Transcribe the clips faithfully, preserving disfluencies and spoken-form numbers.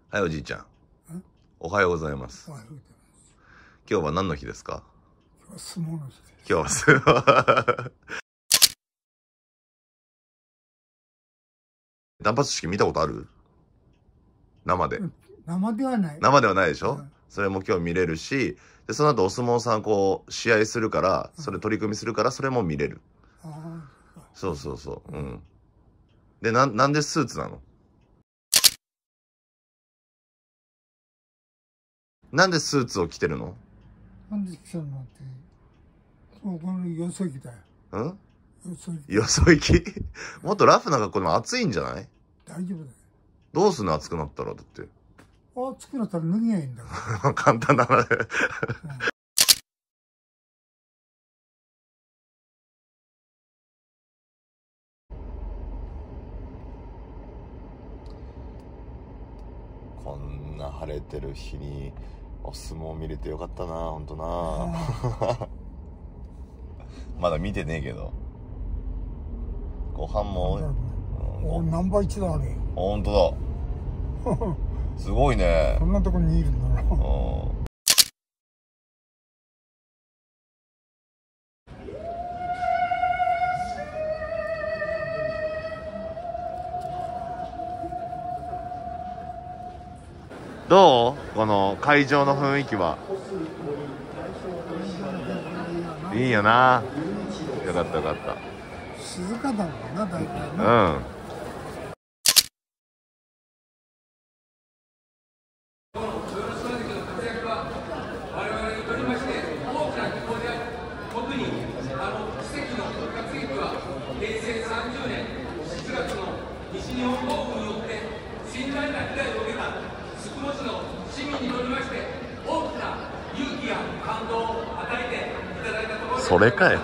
はい、おじいちゃん。おはようございます。 おはようございます。 今日は何の日ですか？ 今日は相撲の日です。 今日は相撲。断髪式見たことある？生で。 生ではない。 生ではないでしょ、 うん、 それも今日見れるし、で、その後お相撲さんこう、試合するから、それ取り組みするから、それも見れる。 うん、ああ、 そうそうそう。うん。で、な、なんでスーツなの？なんでスーツを着てるの？ なんで来たのって、ここのよそ行きだよ。 うん？ よそ行き。 よそ行きもっとラフな格好でも暑いんじゃない？ 大丈夫だよ。 どうすんの暑くなったら、だって。 暑くなったら脱ぎゃいいんだから。簡単だな。うんこんな晴れてる日にお相撲見れてよかったな、ほんとな。まだ見てねえけど後半も多い。 お、ナンバー一だね。 ほんとだ。すごいね。 こんなとこにいるんだな。 どう？この会場の雰囲気は。いいよな。よかったよかった。 静かだもんな、大体うな。 ん。西日本豪雨によって甚大な被害を受けた宿毛市の市民にとりまして大きな勇気や感動を与えていただいたところで、それかよ。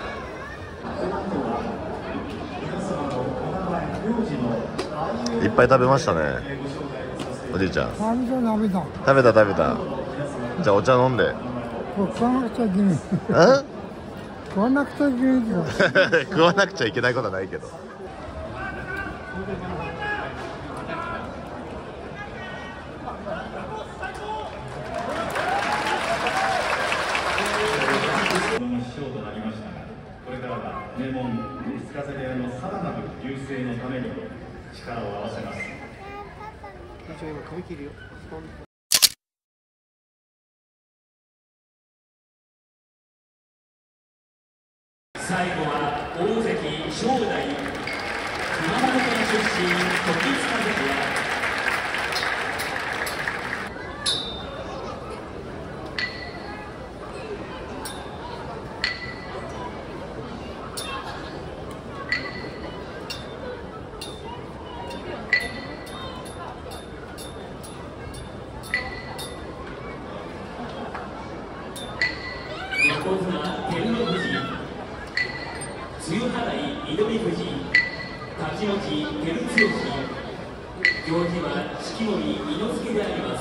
いっぱい食べましたね、おじいちゃん。 食べた食べた食べた食べた。じゃあお茶飲んで。 これ食わなくちゃいけない。 うん食わなくちゃいけない食わなくちゃいけないことはないけど。 これからは名門石風部屋のさらなる隆盛のために力を合わせます。今髪切るよ。最後は大関正代、熊本県出身時津風部屋。横綱照ノ富士、露払い翠富士、太刀持ち照強、行司は式守伊之助であります。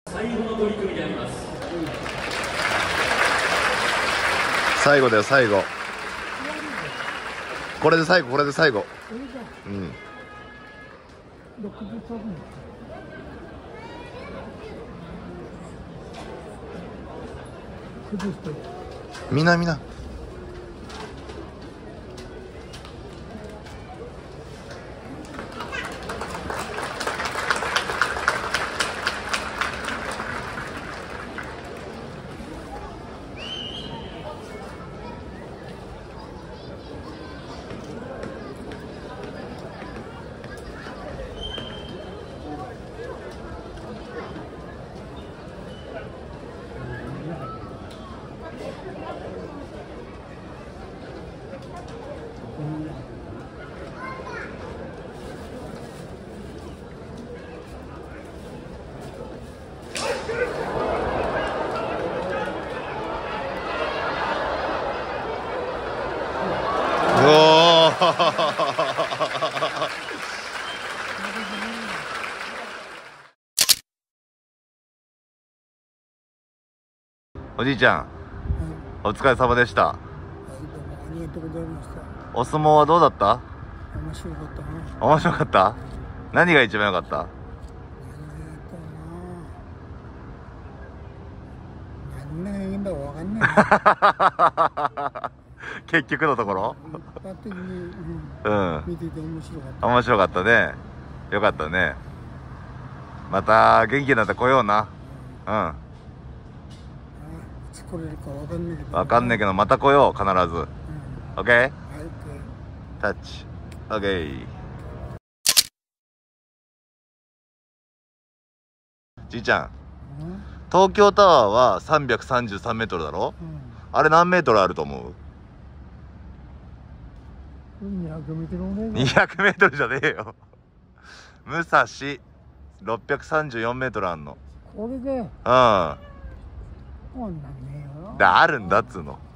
最後の取り組みであります。 最後だよ最後。これで最後これで最後。うん。みなみな。おじいちゃん、はい、お疲れ様でした。はい、どうもありがとうございました。お相撲はどうだった？面白かったな。面白かった？何が一番良かった？何がいいんだか分かんない。結局のところ？一般的に、うん、見てて面白かった。面白かったね。よかったね。また元気になったら来ような。うん。来れるか分かんないけど。分かんないけどまた来よう必ず。うん、オッケー？はい。タッチ。オッケー。じいちゃん、うん、東京タワーはさんびゃくさんじゅうさんメートルだろ、うん、あれ何メートルあると思う？にひゃくメートルもねえ。にひゃくメートルじゃねえよ。武蔵ろっぴゃくさんじゅうよんメートルあんの。これでうんこんなんねえよ。あるんだっつうの。